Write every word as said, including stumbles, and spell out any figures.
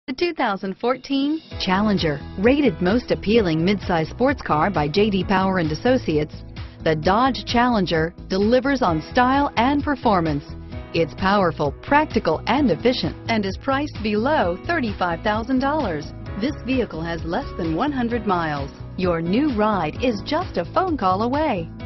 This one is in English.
The two thousand fourteen Challenger, rated most appealing midsize sports car by J D Power and Associates, the Dodge Challenger delivers on style and performance. It's powerful, practical, and efficient, and is priced below thirty-five thousand dollars. This vehicle has less than one hundred miles. Your new ride is just a phone call away.